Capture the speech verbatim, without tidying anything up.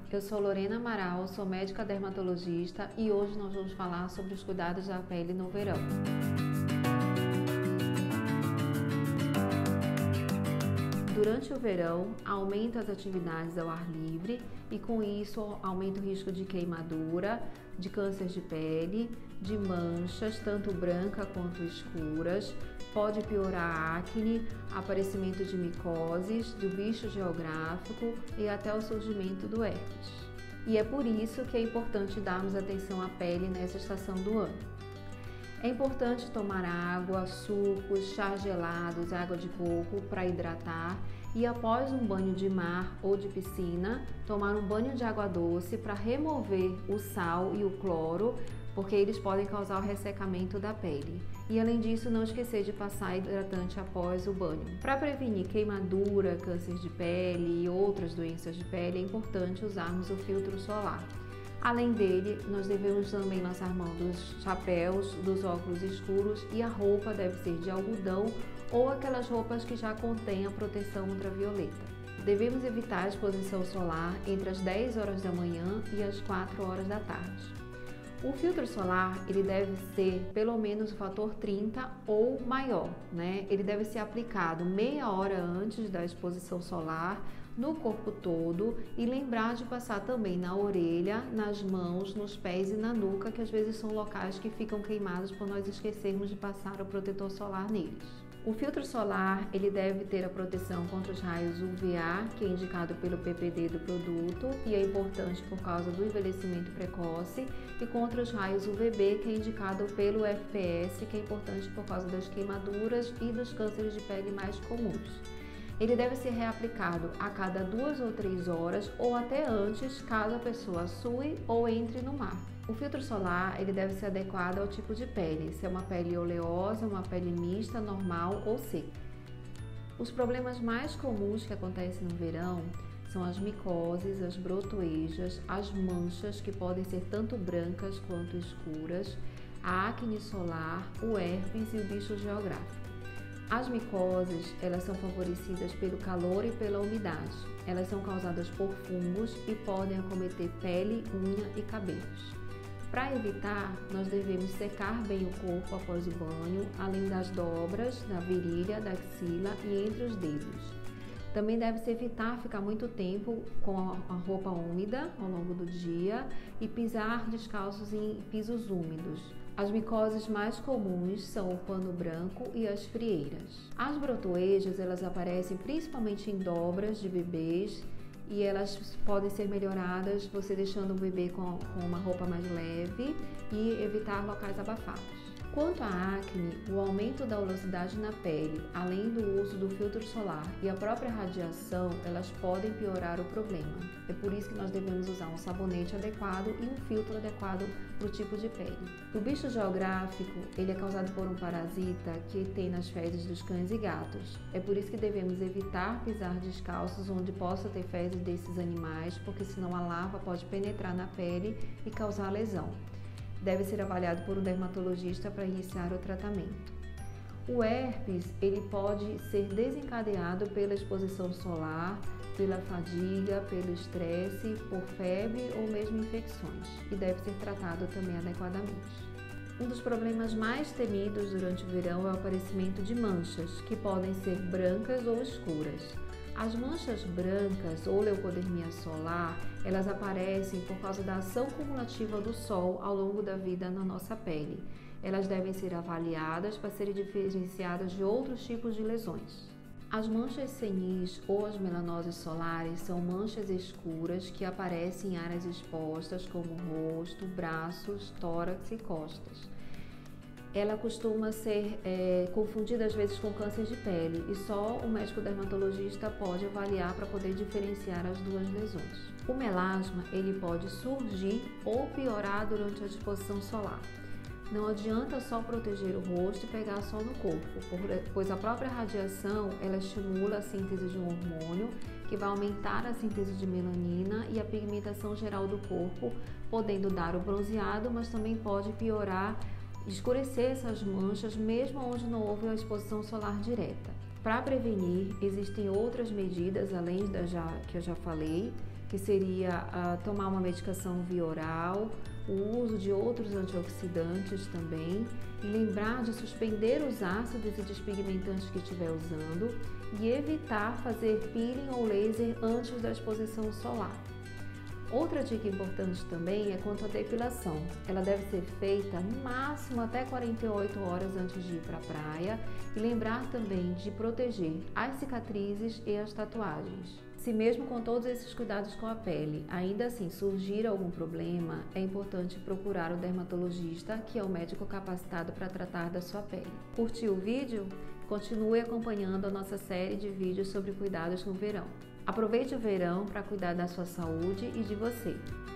eu sou Lorena Amaral, sou médica dermatologista e hoje nós vamos falar sobre os cuidados da pele no verão. Durante o verão, aumenta as atividades ao ar livre e com isso aumenta o risco de queimadura, de câncer de pele, de manchas, tanto branca quanto escuras, pode piorar a acne, aparecimento de micoses, do bicho geográfico e até o surgimento do herpes. E é por isso que é importante darmos atenção à pele nessa estação do ano. É importante tomar água, sucos, chás gelados, água de coco para hidratar e após um banho de mar ou de piscina, tomar um banho de água doce para remover o sal e o cloro, porque eles podem causar o ressecamento da pele. E além disso, não esquecer de passar hidratante após o banho. Para prevenir queimadura, câncer de pele e outras doenças de pele, é importante usarmos o filtro solar. Além dele, nós devemos também lançar mão dos chapéus, dos óculos escuros e a roupa deve ser de algodão ou aquelas roupas que já contêm a proteção ultravioleta. Devemos evitar a exposição solar entre as dez horas da manhã e as quatro horas da tarde. O filtro solar ele deve ser pelo menos o fator trinta ou maior, né? Ele deve ser aplicado meia hora antes da exposição solar no corpo todo e lembrar de passar também na orelha, nas mãos, nos pés e na nuca, que às vezes são locais que ficam queimados por nós esquecermos de passar o protetor solar neles. O filtro solar ele deve ter a proteção contra os raios U V A, que é indicado pelo P P D do produto e é importante por causa do envelhecimento precoce, e contra os raios U V B, que é indicado pelo F P S, que é importante por causa das queimaduras e dos cânceres de pele mais comuns. Ele deve ser reaplicado a cada duas ou três horas ou até antes, caso a pessoa sue ou entre no mar. O filtro solar ele deve ser adequado ao tipo de pele, se é uma pele oleosa, uma pele mista, normal ou seca. Os problemas mais comuns que acontecem no verão são as micoses, as brotoejas, as manchas que podem ser tanto brancas quanto escuras, a acne solar, o herpes e o bicho geográfico. As micoses, elas são favorecidas pelo calor e pela umidade. Elas são causadas por fungos e podem acometer pele, unha e cabelos. Para evitar, nós devemos secar bem o corpo após o banho, além das dobras, da virilha, da axila e entre os dedos. Também deve-se evitar ficar muito tempo com a roupa úmida ao longo do dia e pisar descalços em pisos úmidos. As micoses mais comuns são o pano branco e as frieiras. As brotoejas, elas aparecem principalmente em dobras de bebês e elas podem ser melhoradas você deixando o bebê com, com uma roupa mais leve e evitar locais abafados. Quanto à acne, o aumento da oleosidade na pele, além do uso do filtro solar e a própria radiação, elas podem piorar o problema. É por isso que nós devemos usar um sabonete adequado e um filtro adequado para o tipo de pele. O bicho geográfico, ele é causado por um parasita que tem nas fezes dos cães e gatos. É por isso que devemos evitar pisar descalços onde possa ter fezes desses animais, porque senão a larva pode penetrar na pele e causar lesão. Deve ser avaliado por um dermatologista para iniciar o tratamento. O herpes, ele pode ser desencadeado pela exposição solar, pela fadiga, pelo estresse, por febre ou mesmo infecções, e deve ser tratado também adequadamente. Um dos problemas mais temidos durante o verão é o aparecimento de manchas, que podem ser brancas ou escuras. As manchas brancas ou leucodermia solar, elas aparecem por causa da ação cumulativa do sol ao longo da vida na nossa pele. Elas devem ser avaliadas para serem diferenciadas de outros tipos de lesões. As manchas senis ou as melanoses solares são manchas escuras que aparecem em áreas expostas como rosto, braços, tórax e costas. Ela costuma ser é, confundida às vezes com câncer de pele e só o médico dermatologista pode avaliar para poder diferenciar as duas lesões. O melasma ele pode surgir ou piorar durante a exposição solar. Não adianta só proteger o rosto e pegar sol no corpo, pois a própria radiação ela estimula a síntese de um hormônio que vai aumentar a síntese de melanina e a pigmentação geral do corpo, podendo dar o bronzeado, mas também pode piorar, escurecer essas manchas mesmo onde não houve a exposição solar direta. Para prevenir, existem outras medidas além das já, que eu já falei, que seria uh, tomar uma medicação via oral, o uso de outros antioxidantes também, e lembrar de suspender os ácidos e despigmentantes que estiver usando e evitar fazer peeling ou laser antes da exposição solar. Outra dica importante também é quanto à depilação. Ela deve ser feita no máximo até quarenta e oito horas antes de ir para a praia e lembrar também de proteger as cicatrizes e as tatuagens. Se mesmo com todos esses cuidados com a pele, ainda assim surgir algum problema, é importante procurar o dermatologista, que é o médico capacitado para tratar da sua pele. Curtiu o vídeo? Continue acompanhando a nossa série de vídeos sobre cuidados no verão. Aproveite o verão para cuidar da sua saúde e de você.